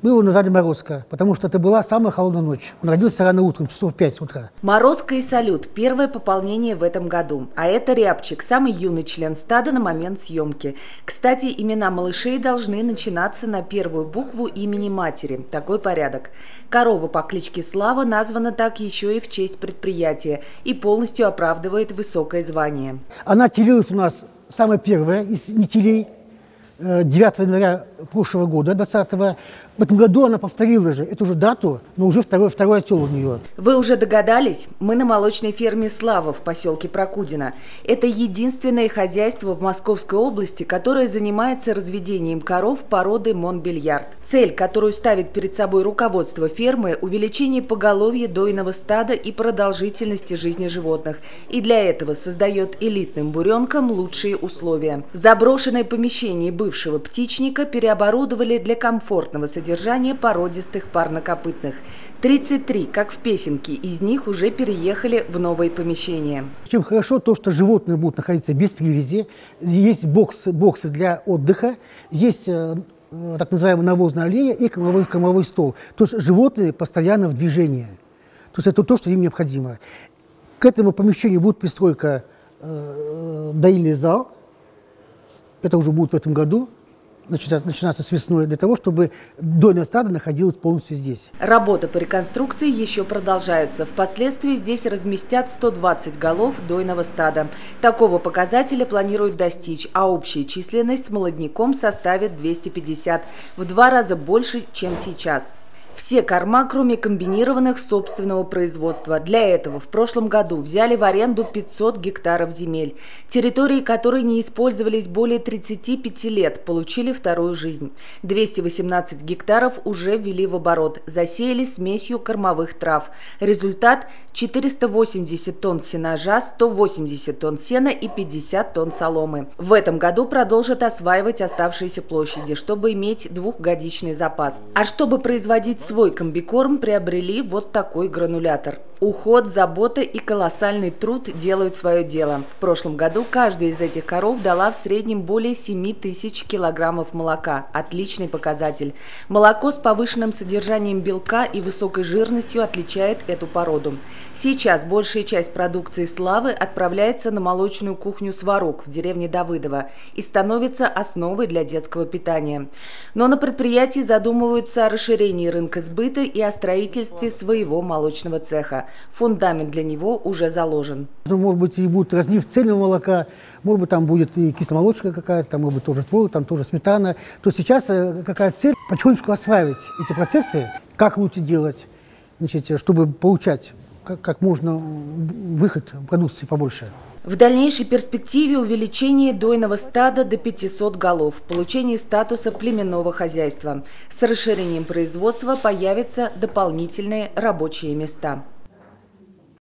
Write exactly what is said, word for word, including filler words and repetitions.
Мы его назвали Морозко, потому что это была самая холодная ночь. Он родился рано утром, часов в пять утра. Морозко и Салют – первое пополнение в этом году. А это Рябчик, самый юный член стада на момент съемки. Кстати, имена малышей должны начинаться на первую букву имени матери. Такой порядок. Корова по кличке Слава названа так еще и в честь предприятия и полностью оправдывает высокое звание. Она телилась у нас самая первая из нетелей. девятого января прошлого года, двадцатого. В этом году она повторила же эту же дату, но уже второй, второй отел у нее. Вы уже догадались? Мы на молочной ферме «Слава» в поселке Прокудино. Это единственное хозяйство в Московской области, которое занимается разведением коров породы Монбельярд. Цель, которую ставит перед собой руководство фермы – увеличение поголовья дойного стада и продолжительности жизни животных. И для этого создает элитным буренкам лучшие условия. Заброшенное помещение бывшего птичника переоборудовали для комфортного содержания содержание породистых парнокопытных. тридцать три, как в песенке, из них уже переехали в новые помещения. Чем хорошо то, что животные будут находиться без привязи, есть боксы, боксы для отдыха, есть э, так называемая навозная аллея и кормовой, кормовой стол. То есть животные постоянно в движении. То есть это то, что им необходимо. К этому помещению будет пристройка э, доильный зал. Это уже будет в этом году. Начинаться с весной, для того, чтобы дойное стадо находилось полностью здесь. Работы по реконструкции еще продолжаются. Впоследствии здесь разместят сто двадцать голов дойного стада. Такого показателя планируют достичь, а общая численность с молодняком составит двести пятьдесят, в два раза больше, чем сейчас. Все корма, кроме комбинированных, собственного производства. Для этого в прошлом году взяли в аренду пятьсот гектаров земель. Территории, которые не использовались более тридцати пяти лет, получили вторую жизнь. двести восемнадцать гектаров уже ввели в оборот, засеяли смесью кормовых трав. Результат – четыреста восемьдесят тонн сенажа, сто восемьдесят тонн сена и пятьдесят тонн соломы. В этом году продолжат осваивать оставшиеся площади, чтобы иметь двухгодичный запас. А чтобы производить свой комбикорм, приобрели вот такой гранулятор. Уход, забота и колоссальный труд делают свое дело. В прошлом году каждая из этих коров дала в среднем более семи тысяч килограммов молока. Отличный показатель. Молоко с повышенным содержанием белка и высокой жирностью отличает эту породу. Сейчас большая часть продукции «Славы» отправляется на молочную кухню «Сварог» в деревне Давыдово и становится основой для детского питания. Но на предприятии задумываются о расширении рынка сбыта и о строительстве своего молочного цеха. Фундамент для него уже заложен. Может быть, и будет разлив цельного молока, может быть, там будет и кисломолочка какая-то, там, может быть, тоже творог, там тоже сметана. То сейчас какая цель? Потихонечку осваивать эти процессы, как лучше делать, значит, чтобы получать как, как можно выход продукции побольше. В дальнейшей перспективе увеличение дойного стада до пятисот голов, получение статуса племенного хозяйства. С расширением производства появятся дополнительные рабочие места.